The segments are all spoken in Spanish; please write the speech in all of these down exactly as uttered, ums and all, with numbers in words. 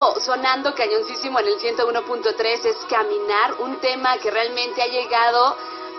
Sonando cañoncísimo en el ciento uno punto tres es Caminar, un tema que realmente ha llegado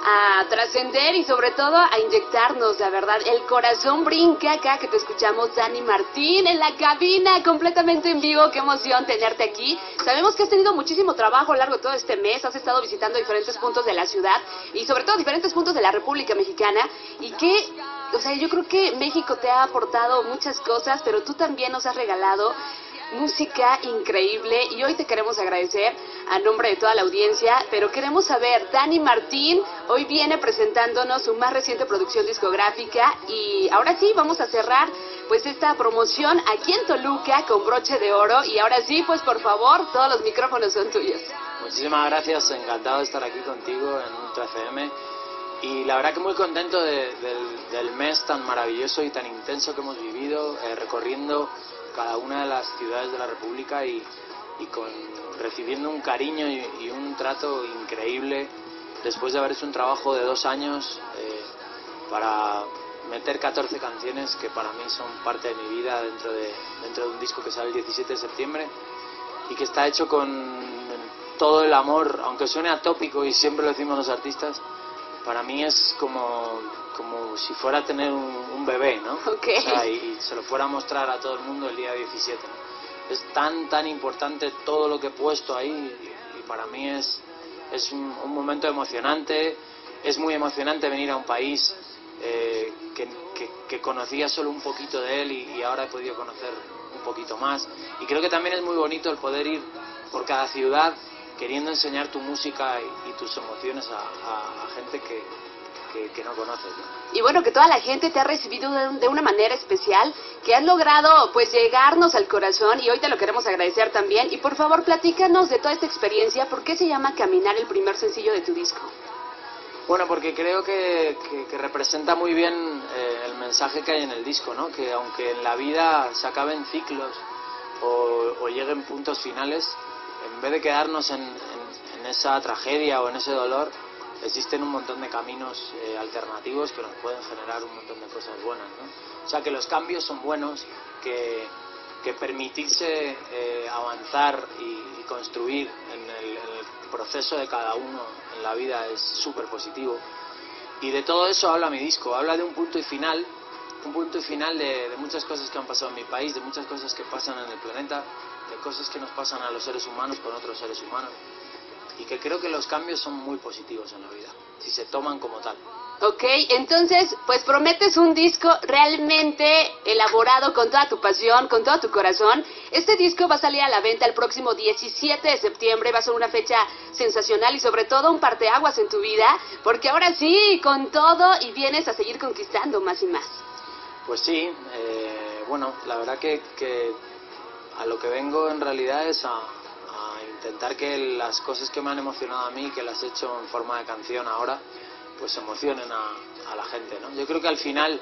a trascender y sobre todo a inyectarnos, la verdad. El corazón brinca acá que te escuchamos, Dani Martín, en la cabina, completamente en vivo. Qué emoción tenerte aquí. Sabemos que has tenido muchísimo trabajo a lo largo de todo este mes, has estado visitando diferentes puntos de la ciudad y sobre todo diferentes puntos de la República Mexicana, y que, o sea, yo creo que México te ha aportado muchas cosas, pero tú también nos has regalado música increíble, y hoy te queremos agradecer a nombre de toda la audiencia. Pero queremos saber, Dani Martín hoy viene presentándonos su más reciente producción discográfica, y ahora sí vamos a cerrar pues esta promoción aquí en Toluca con broche de oro. Y ahora sí, pues por favor, todos los micrófonos son tuyos. Muchísimas gracias, encantado de estar aquí contigo en Ultra F M, y la verdad que muy contento de, del, del mes tan maravilloso y tan intenso que hemos vivido, eh, recorriendo cada una de las ciudades de la República y, y con, recibiendo un cariño y, y un trato increíble después de haber hecho un trabajo de dos años eh, para meter catorce canciones que para mí son parte de mi vida dentro de, dentro de un disco que sale el diecisiete de septiembre y que está hecho con todo el amor, aunque suene atópico y siempre lo decimos los artistas. Para mí es como, como si fuera a tener un, un bebé, ¿no? Okay. O sea, y, y se lo fuera a mostrar a todo el mundo el día diecisiete, ¿no? Es tan, tan importante todo lo que he puesto ahí, y, y para mí es, es un, un momento emocionante. Es muy emocionante venir a un país eh, que, que, que conocía solo un poquito de él y, y ahora he podido conocer un poquito más. Y creo que también es muy bonito el poder ir por cada ciudad queriendo enseñar tu música y, y tus emociones a, a, a gente que, que, que no conoces, ¿no? Y bueno, que toda la gente te ha recibido de, de una manera especial, que has logrado pues llegarnos al corazón, y hoy te lo queremos agradecer también. Y por favor, platícanos de toda esta experiencia. ¿Por qué se llama Caminar el primer sencillo de tu disco? Bueno, porque creo que, que, que representa muy bien eh, el mensaje que hay en el disco, ¿no? Que aunque en la vida se acaben ciclos o, o lleguen puntos finales, en vez de quedarnos en, en, en esa tragedia o en ese dolor, existen un montón de caminos eh, alternativos que nos pueden generar un montón de cosas buenas, ¿no? O sea, que los cambios son buenos, que, que permitirse eh, avanzar y, y construir en el, en el proceso de cada uno en la vida es súper positivo. Y de todo eso habla mi disco, habla de un punto y final, un punto y final de, de muchas cosas que han pasado en mi país, de muchas cosas que pasan en el planeta, de cosas que nos pasan a los seres humanos con otros seres humanos, y que creo que los cambios son muy positivos en la vida, si se toman como tal. Ok, entonces, pues prometes un disco realmente elaborado con toda tu pasión, con todo tu corazón. Este disco va a salir a la venta el próximo diecisiete de septiembre, va a ser una fecha sensacional y sobre todo un parteaguas en tu vida, porque ahora sí, con todo, y vienes a seguir conquistando más y más. Pues sí, eh, bueno, la verdad que, que a lo que vengo en realidad es a, a intentar que las cosas que me han emocionado a mí, que las he hecho en forma de canción ahora, pues emocionen a, a la gente, ¿no? Yo creo que al final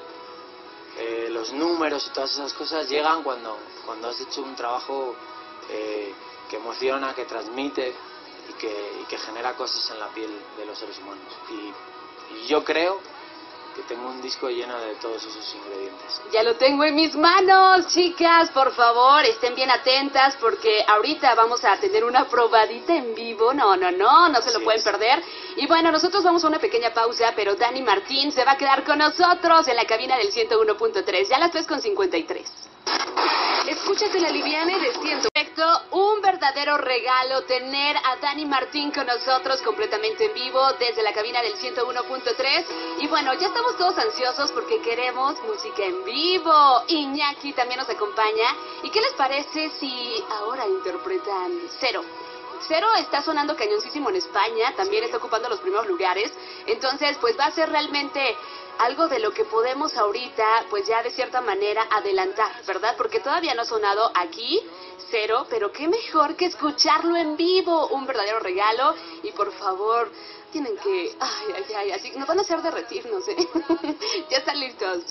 eh, los números y todas esas cosas llegan cuando, cuando has hecho un trabajo eh, que emociona, que transmite y que, y que genera cosas en la piel de los seres humanos. Y, y yo creo que tengo un disco lleno de todos esos ingredientes. Ya lo tengo en mis manos, chicas, por favor, estén bien atentas, porque ahorita vamos a tener una probadita en vivo. No, no, no, no se lo pueden perder. Y bueno, nosotros vamos a una pequeña pausa, pero Dani Martín se va a quedar con nosotros en la cabina del ciento uno punto tres, ya a las tres con cincuenta y tres. Escúchate la liviana y de ciento. Perfecto, un verdadero regalo tener a Dani Martín con nosotros completamente en vivo desde la cabina del ciento uno punto tres. Y bueno, ya estamos todos ansiosos porque queremos música en vivo. Iñaki también nos acompaña. ¿Y qué les parece si ahora interpretan Cero? Cero está sonando cañoncísimo en España, también está ocupando los primeros lugares. Entonces, pues va a ser realmente algo de lo que podemos ahorita, pues ya de cierta manera adelantar, ¿verdad? Porque todavía no ha sonado aquí Cero, pero qué mejor que escucharlo en vivo, un verdadero regalo. Y por favor, tienen que, ay, ay, ay, así nos van a hacer derretirnos, ¿eh? Ya están listos.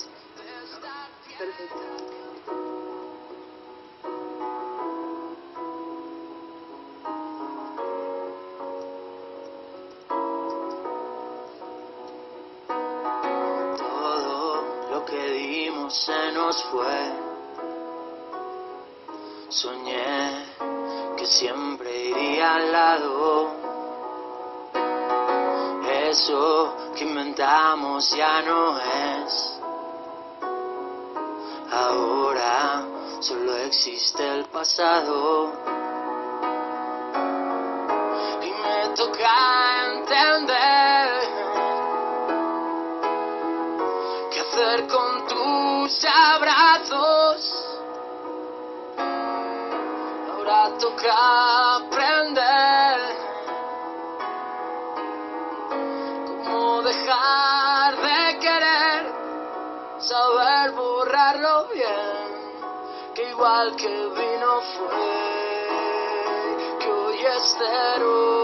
Perfecto. Se nos fue, soñé que siempre iría al lado. Eso que inventamos ya no es. Ahora solo existe el pasado. Y me toca entender qué hacer con tus abrazos. Ahora toca aprender cómo dejar de querer, saber borrarlo bien, que igual que vino fue, que hoy es cero.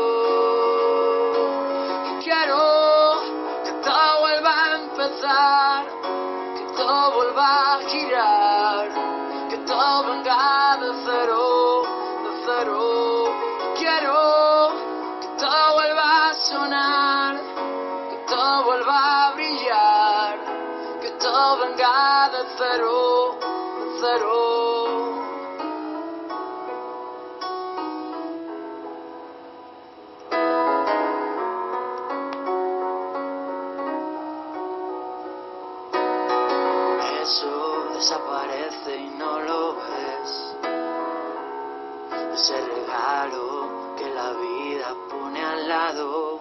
Y quiero que todo vuelva a empezar, que todo vuelva a girar, que todo venga de cero, de cero. Y quiero que todo vuelva a sonar, que todo vuelva a brillar, que todo venga de cero, de cero. Eso desaparece y no lo ves. Ese regalo que la vida pone al lado.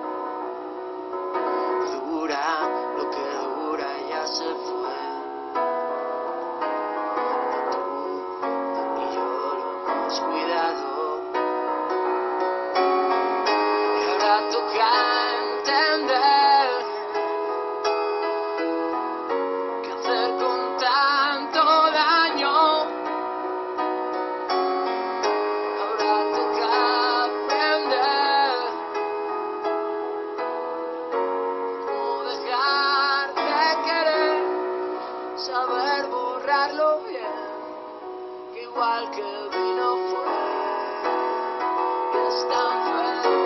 Dura lo que dura, ya se fue. Tú y yo lo hemos cuidado. Y ahora toca entender qué hacer con tanto daño. Ahora toca aprender cómo dejar de querer, saber borrarlo bien, que igual que vino fue, y es tan feo.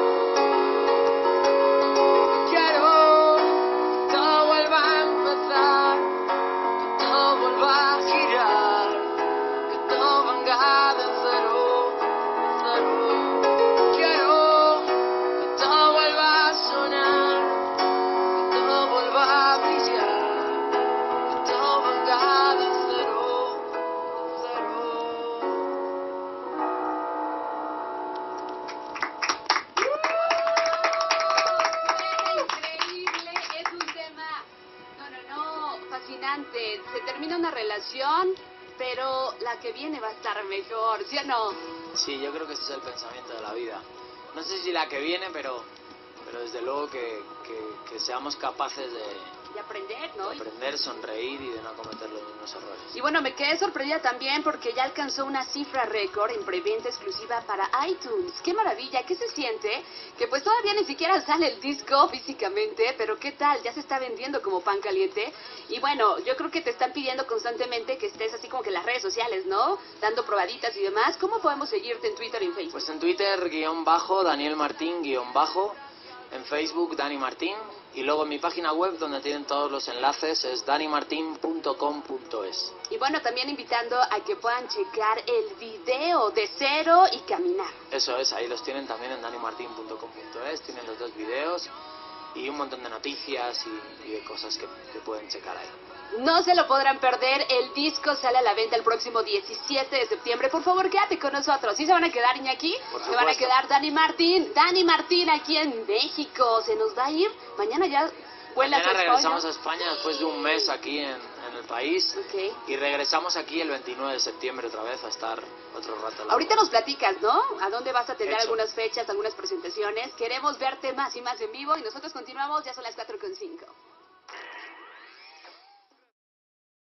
Quiero que todo vuelva a empezar, que todo vuelva a girar, que todo venga de cero, de cero. Quiero que todo vuelva a sonar, que todo vuelva a brillar, que todo venga de cero, de cero. Suena increíble, es un tema, no, no, no, fascinante. Se termina una relación, pero la que viene va a estar mejor, ¿sí o no? Sí, yo creo que ese es el pensamiento de la vida. No sé si la que viene, pero, pero desde luego que, que, que seamos capaces de, De aprender, ¿no? de aprender, sonreír y de no cometer los mismos errores. Y bueno, me quedé sorprendida también porque ya alcanzó una cifra récord en preventa exclusiva para iTunes. ¡Qué maravilla! ¿Qué se siente? Que pues todavía ni siquiera sale el disco físicamente, pero ¿qué tal? Ya se está vendiendo como pan caliente. Y bueno, yo creo que te están pidiendo constantemente que estés así como que en las redes sociales, ¿no? Dando probaditas y demás. ¿Cómo podemos seguirte en Twitter y en Facebook? Pues en Twitter, guión bajo, Daniel Martín, guión bajo. En Facebook, Dani Martín. Y luego en mi página web, donde tienen todos los enlaces, es dani martin punto com punto es. Y bueno, también invitando a que puedan checar el video de Cero y Caminar. Eso es, ahí los tienen también en dani martin punto com punto es. Tienen los dos videos y un montón de noticias y, y de cosas que, que pueden checar ahí. No se lo podrán perder, el disco sale a la venta el próximo diecisiete de septiembre. Por favor, quédate con nosotros. ¿Sí se van a quedar, Iñaki? Por Se van a supuesto. quedar Dani Martín. Dani Martín aquí en México. Se nos va a ir. Mañana ya vuela Mañana a tu regresamos a España. España después de un mes aquí en, en el país. Ok. Y regresamos aquí el veintinueve de septiembre otra vez a estar otro rato. largo. Ahorita nos platicas, ¿no? ¿A dónde vas a tener Hecho. algunas fechas, algunas presentaciones? Queremos verte más y más en vivo y nosotros continuamos. Ya son las cuatro con cinco.